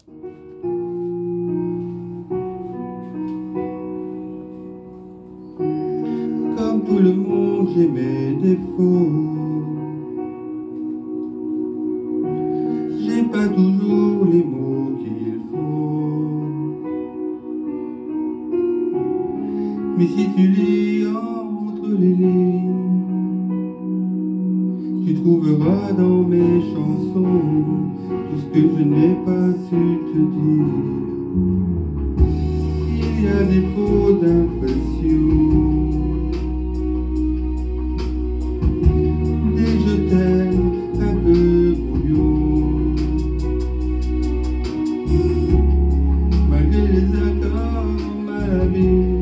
Comme tout le monde, j'ai mes défauts. J'ai pas toujours les mots qu'il faut. Mais si tu lis entre les lignes, tu trouveras dans mes chansons tout ce que je n'ai pas su te dire. Il y a des faux d'impression, des je t'aime un peu brouillons. Malgré les accords mal habillés,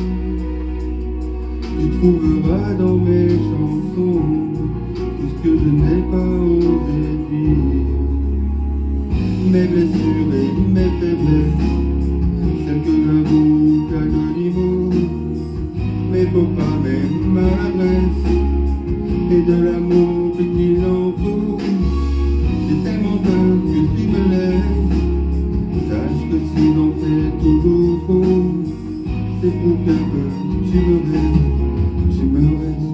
tu trouveras dans mes chansons tout ce que je n'ai pas osé dire. Mes blessures et mes faiblesses, celles que j'avoue qu'anonymo, mes faux pas, mes maladresses, et de l'amour qu'il en faut. J'ai tellement peur que tu me laisses. Sache que si j'en fais toujours trop, c'est pour qu'un peu tu me restes, tu me restes.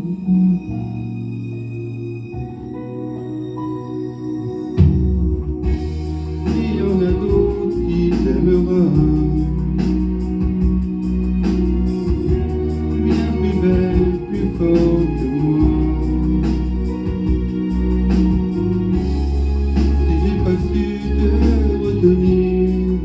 Il y en a d'autres qui t'aimeront, bien plus belle, plus forte que moi. Si j'ai pas su te retenir,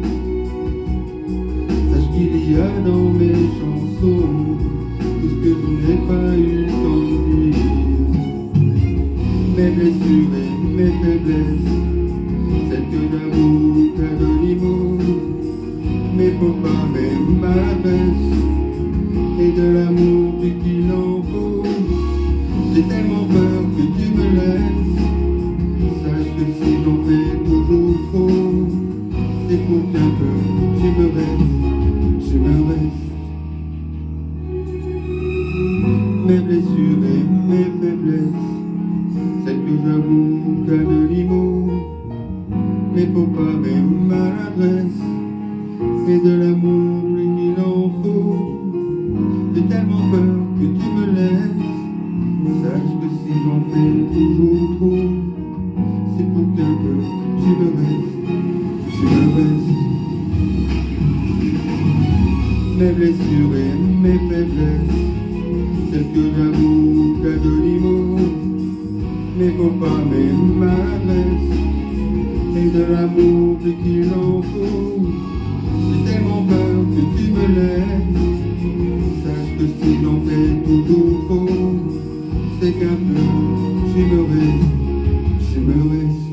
sache qu'il y a dans mes chansons tout ce que je n'ai pas eu le temps de dire. Mes blessures et mes faiblesses, celles que j'avoue qu'anonymo, mes faux pas, mes maladresses, et de l'amour plus qu'il en faut. J'ai tellement peur que tu me laisses. Sache que si j'en fais toujours trop, c'est pour qu'un peu tu me restes, tu me restes. Mes blessures et mes faiblesses, celles que j'avoue qu'anonymo, mes faux pas, mes maladresses, et de l'amour plus qu'il en faut. J'ai tellement peur que tu me laisses. Sache que si j'en fais toujours trop, c'est pour qu'un peu tu me restes, tu me restes. Mes blessures et mes faiblesses, celles que j'avoue qu'anonymo, mes faux pas, mes maladresses, et de l'amour plus qu'il en faut. J'ai tellement peur que tu me laisses. Sache que si j'en fais toujours trop, c'est qu'un peu tu me restes, tu me restes.